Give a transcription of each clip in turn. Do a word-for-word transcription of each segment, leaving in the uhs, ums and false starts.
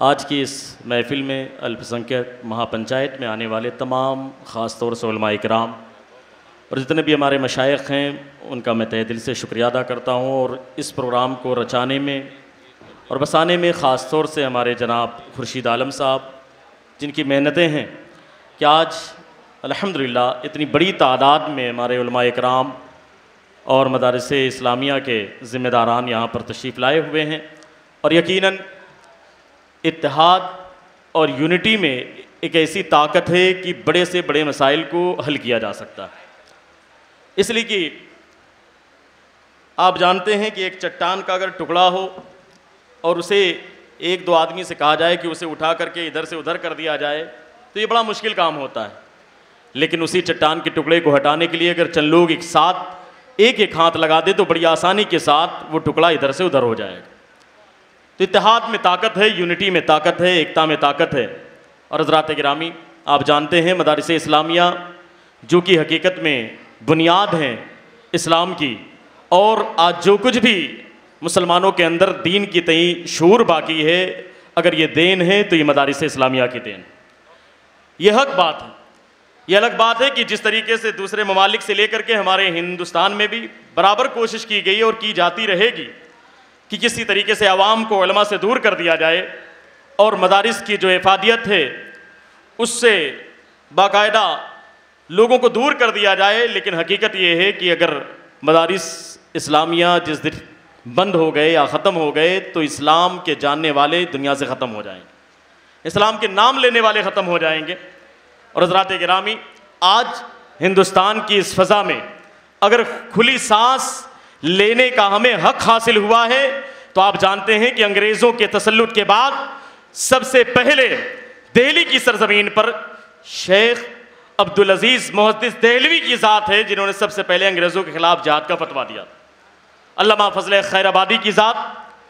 आज की इस महफ़िल में अल्पसंख्यक महापंचायत में आने वाले तमाम ख़ास तौर से उलमा इकराम और जितने भी हमारे मशाइख़ हैं उनका मैं तहे दिल से शुक्रिया अदा करता हूँ। और इस प्रोग्राम को रचाने में और बसाने में ख़ास तौर से हमारे जनाब खुर्शीद आलम साहब, जिनकी मेहनतें हैं कि आज अल्हम्दुलिल्लाह इतनी बड़ी तादाद में हमारे उलमा इकराम और मदारिस इस्लामिया के ज़िम्मेदारान यहाँ पर तशरीफ़ लाए हुए हैं। और यकीनन इत्तेहाद और यूनिटी में एक ऐसी ताकत है कि बड़े से बड़े मसाइल को हल किया जा सकता है। इसलिए कि आप जानते हैं कि एक चट्टान का अगर टुकड़ा हो और उसे एक दो आदमी से कहा जाए कि उसे उठा करके इधर से उधर कर दिया जाए तो ये बड़ा मुश्किल काम होता है। लेकिन उसी चट्टान के टुकड़े को हटाने के लिए अगर चंद लोग एक साथ एक एक हाथ लगा दे तो बड़ी आसानी के साथ वो टुकड़ा इधर से उधर हो जाएगा। तो इत्तेहाद में ताकत है, यूनिटी में ताकत है, एकता में ताकत है। और हज़रात गिरामी, आप जानते हैं मदारिस इस्लामिया जो कि हकीकत में बुनियाद हैं इस्लाम की, और आज जो कुछ भी मुसलमानों के अंदर दीन की तई शूर बाकी है, अगर ये देन है तो ये मदारिस इस्लामिया की देन। ये हक बात है। ये अलग बात है कि जिस तरीके से दूसरे ममालिक से लेकर के हमारे हिंदुस्तान में भी बराबर कोशिश की गई और की जाती रहेगी कि किसी तरीके से आवाम को उलमा से दूर कर दिया जाए और मदारिस की जो इफादियत है उससे बाकायदा लोगों को दूर कर दिया जाए। लेकिन हकीकत ये है कि अगर मदारिस इस्लामिया जिस दिन बंद हो गए या ख़त्म हो गए तो इस्लाम के जानने वाले दुनिया से ख़त्म हो जाएंगे, इस्लाम के नाम लेने वाले ख़त्म हो जाएंगे। और हज़रात गिरामी, आज हिंदुस्तान की इस फ़ज़ा में अगर खुली सांस लेने का हमें हक हासिल हुआ है तो आप जानते हैं कि अंग्रेज़ों के तसल्लुत के बाद सबसे पहले दिल्ली की सरजमीन पर शेख अब्दुल अजीज़ मुहद्दिस देहलवी की ज़ात है जिन्होंने सबसे पहले अंग्रेज़ों के ख़िलाफ़ जिहाद का फतवा दिया। अल्लामा फजल खैराबादी की ज़ात,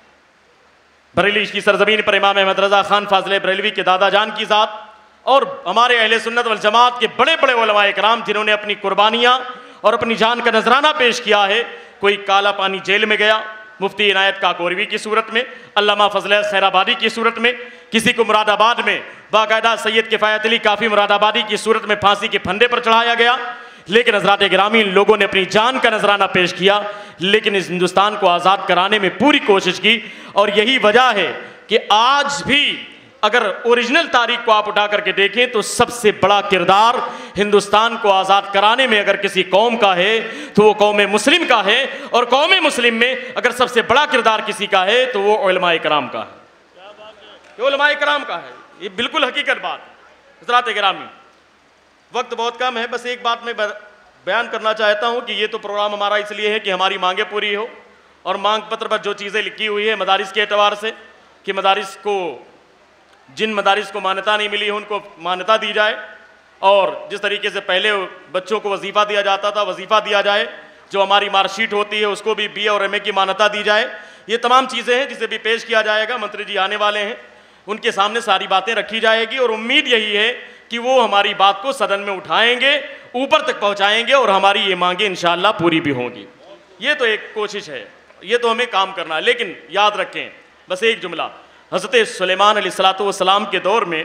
बरेली की सरजमीन पर इमाम अहमद रज़ा खान फाज़िल बरेलवी के दादा जान की ज़ात, और हमारे अहले सुन्नत वल जमात के बड़े बड़े उलमा इकराम जिन्होंने अपनी कुर्बानियाँ और अपनी जान का नजराना पेश किया है। कोई काला पानी जेल में गया मुफ्ती इनायत काकोरवी की सूरत में, अल्लामा फजल खैराबादी की सूरत में, किसी को मुरादाबाद में बाकायदा सैयद किफ़ायत अली काफ़ी मुरादाबादी की सूरत में फांसी के फंदे पर चढ़ाया गया। लेकिन हज़रात गिरामी, लोगों ने अपनी जान का नजराना पेश किया, लेकिन इस हिंदुस्तान को आज़ाद कराने में पूरी कोशिश की। और यही वजह है कि आज भी अगर ओरिजिनल तारीख को आप उठा करके देखें तो सबसे बड़ा किरदार हिंदुस्तान को आज़ाद कराने में अगर किसी कौम का है तो वो कौम मुस्लिम का है। और कौम मुस्लिम में अगर सबसे बड़ा किरदार किसी का है तो वो उलमा इकराम का है, ये उलमा इकराम का है। ये बिल्कुल हकीकत बात है। हज़रात गिरामी, वक्त बहुत कम है, बस एक बात मैं बयान करना चाहता हूँ कि ये तो प्रोग्राम हमारा इसलिए है कि हमारी मांगें पूरी हो और मांग पत्र पर जो चीज़ें लिखी हुई है मदारिस के एतबार से कि मदारिस को, जिन मदारिस को मान्यता नहीं मिली है उनको मान्यता दी जाए, और जिस तरीके से पहले बच्चों को वजीफ़ा दिया जाता था वजीफ़ा दिया जाए, जो हमारी मार्कशीट होती है उसको भी बी और एम ए की मान्यता दी जाए। ये तमाम चीज़ें हैं जिसे भी पेश किया जाएगा। मंत्री जी आने वाले हैं, उनके सामने सारी बातें रखी जाएगी और उम्मीद यही है कि वो हमारी बात को सदन में उठाएंगे, ऊपर तक पहुँचाएँगे और हमारी ये मांगें इंशाअल्लाह पूरी भी होंगी। ये तो एक कोशिश है, ये तो हमें काम करना है। लेकिन याद रखें बस एक जुमला, हज़रत सुलेमान अलैहिस्सलातु वस्सलाम के दौर में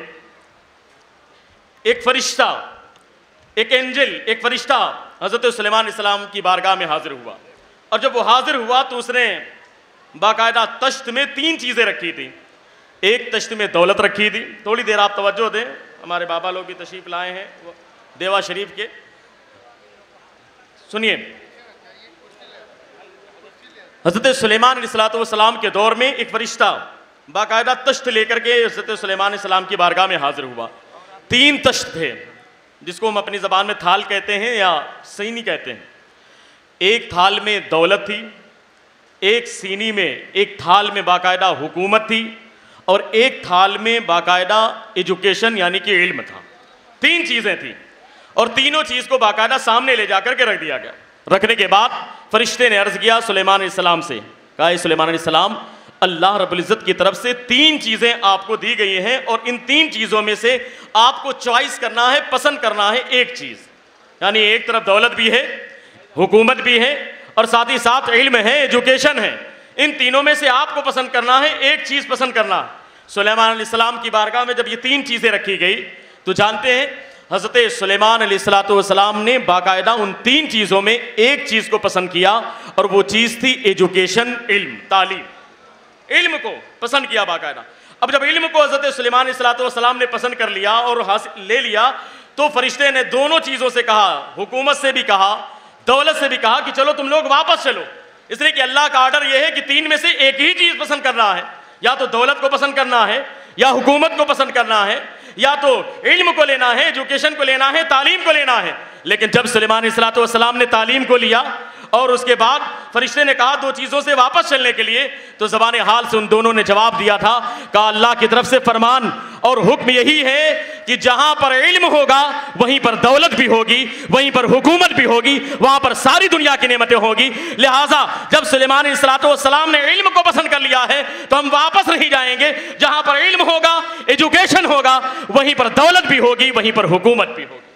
एक फरिश्ता, एक एंजल, एक फरिश्ता हज़रत सुलेमान अलैहिस्सलाम की बारगाह में हाजिर हुआ। और जब वो हाजिर हुआ तो उसने बाकायदा तश्त में तीन चीज़ें रखी थी। एक तश्त में दौलत रखी थी, थोड़ी देर आप तवज्जो दें, हमारे बाबा लोग भी तशरीफ़ लाए हैं देवा शरीफ के, सुनिए। हज़रत सुलेमान अलैहिस्सलातु वस्सलाम के दौर में एक फरिश्ता बाकायदा तश्त लेकर के हज़रत सुलेमान अलैहिस्सलाम की बारगाह में हाजिर हुआ। तीन तश्त थे जिसको हम अपनी ज़बान में थाल कहते हैं या सीनी कहते हैं। एक थाल में दौलत थी, एक सीनी में, एक थाल में बाकायदा हुकूमत थी, और एक थाल में बाकायदा एजुकेशन यानी कि इल्म था। तीन चीज़ें थी और तीनों चीज़ को बाकायदा सामने ले जाकर के रख दिया गया। रखने के बाद फरिश्ते ने अर्ज़ किया सुलेमान अलैहिस्सलाम से, कहा सुलेमान अलैहिस्सलाम, अल्लाह रब्बुल इज़्ज़त की तरफ से तीन चीज़ें आपको दी गई हैं और इन तीन चीज़ों में से आपको चॉइस करना है, पसंद करना है एक चीज़। यानी एक तरफ दौलत भी है, हुकूमत भी है और साथ ही साथ इल्म है, एजुकेशन है। इन तीनों में से आपको पसंद करना है, एक चीज़ पसंद करना है। सुलेमान अलैहिस्सलाम की बारगाह में जब ये तीन चीज़ें रखी गई तो जानते हैं हज़रत सुलेमान अलैहिस्सलाम ने बाकायदा उन तीन चीज़ों में एक चीज़ को पसंद किया और वो चीज़ थी एजुकेशन, इल्म, तालीम। इल्म को पसंद किया बाकायदा। अब जब इल्म को हज़रत सुलेमान अलैहिस्सलाम ने पसंद कर लिया और हासिल ले लिया तो फरिश्ते ने दोनों चीज़ों से कहा, हुकूमत से भी कहा, दौलत से भी कहा कि चलो तुम लोग वापस चलो। इसलिए कि अल्लाह का आर्डर यह है कि तीन में से एक ही चीज़ पसंद करना है, या तो दौलत को पसंद करना है, या हुकूमत को पसंद करना है, या तो इल्म को लेना है, एजुकेशन को लेना है, तालीम को लेना है। लेकिन जब सुलेमान अलैहिस्सलाम ने तालीम को लिया और उसके बाद फरिश्ते ने कहा दो चीज़ों से वापस चलने के लिए, तो ज़बान हाल से उन दोनों ने जवाब दिया था, कहा अल्लाह की तरफ से फरमान और हुक्म यही है कि जहां पर इल्म होगा वहीं पर दौलत भी होगी, वहीं पर हुकूमत भी होगी, वहां पर सारी दुनिया की नेमतें होगी। लिहाजा जब सुलेमान अलैहिस्सलाम ने इल्म को पसंद कर लिया है तो हम वापस नहीं जाएंगे। जहां पर इल्म होगा, एजुकेशन होगा, वहीं पर दौलत भी होगी, वहीं पर हुकूमत भी होगी।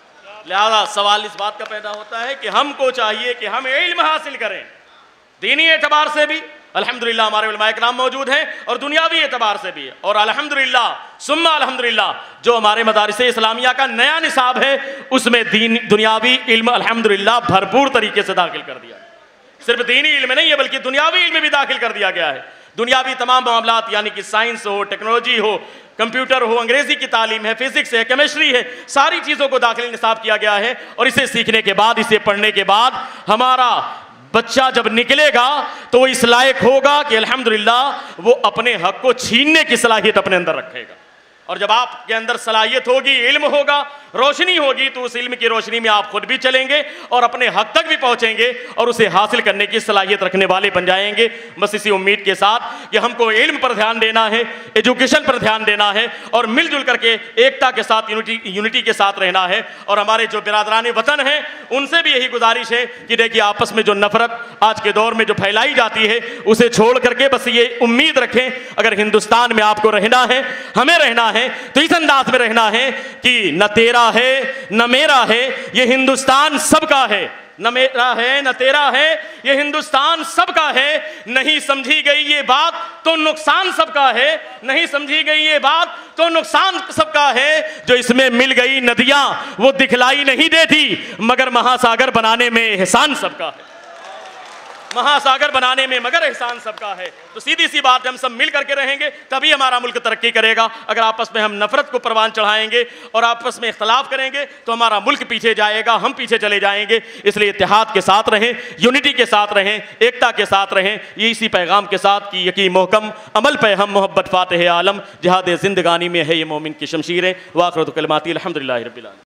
लिहाजा सवाल इस बात का पैदा होता है कि हमको चाहिए कि हम इल्म हासिल करें, दीनी एतबार से भी अल्हम्दुलिल्लाह हमारे उलमाए किराम मौजूद हैं और दुनियावी एतबार से भी, और अल्हम्दुलिल्लाह सुम्मा अल्हम्दुलिल्लाह जो हमारे मदारिस इस्लामिया का नया निसाब है उसमें दीन दुनियावी इल्म अल्हम्दुलिल्लाह भरपूर तरीके से दाखिल कर दिया। सिर्फ दीनी इल्म नहीं है बल्कि दुनियावी इल्म भी दाखिल कर दिया गया है। दुनियावी तमाम मामलात यानी कि साइंस हो, टेक्नोलॉजी हो, कंप्यूटर हो, अंग्रेजी की तालीम है, फिजिक्स है, केमिस्ट्री है, सारी चीज़ों को दाखिल निसाब किया गया है। और इसे सीखने के बाद, इसे पढ़ने के बाद हमारा बच्चा जब निकलेगा तो वो इस लायक होगा कि अल्हम्दुलिल्लाह वो अपने हक को छीनने की सलाहियत अपने अंदर रखेगा। और जब आपके अंदर सलाहियत होगी, इल्म होगा, रोशनी होगी, तो उस इल्म की रोशनी में आप खुद भी चलेंगे और अपने हक तक भी पहुंचेंगे और उसे हासिल करने की सलाहियत रखने वाले बन जाएंगे। बस इसी उम्मीद के साथ कि हमको इल्म पर ध्यान देना है, एजुकेशन पर ध्यान देना है और मिलजुल करके एकता के साथ, यूनिटी यूनिटी के साथ रहना है। और हमारे जो बिरादरान वतन हैं उनसे भी यही गुजारिश है कि देखिए आपस में जो नफरत आज के दौर में जो फैलाई जाती है उसे छोड़ करके बस ये उम्मीद रखें, अगर हिंदुस्तान में आपको रहना है, हमें रहना है, तो इस अंदाज में रहना है कि न तेरा है न मेरा है, ये हिंदुस्तान सबका है। न मेरा है न तेरा है, ये हिंदुस्तान सबका है। नहीं समझी गई ये बात तो नुकसान सबका है, नहीं समझी गई ये बात तो नुकसान सबका है। जो इसमें मिल गई नदियां वो दिखलाई नहीं देती, मगर महासागर बनाने में एहसान सबका है, महासागर बनाने में मगर एहसान सबका है। तो सीधी सी बात, हम सब मिल करके रहेंगे तभी हमारा मुल्क तरक्की करेगा। अगर आपस में हम नफरत को परवान चढ़ाएंगे और आपस में इख्तलाफ करेंगे तो हमारा मुल्क पीछे जाएगा, हम पीछे चले जाएंगे। इसलिए इत्तेहाद के साथ रहें, यूनिटी के साथ रहें, एकता के साथ रहें। ये इसी पैगाम के साथ कि यकीन मोहकम अमल पे हम मोहब्बत फातिह आलम जिहाद जिंदगानी में है ये मोमिन की शमशीरें। वाखिर कलमाती अल्हम्दुलिल्लाहि रब्बिल आलमीन।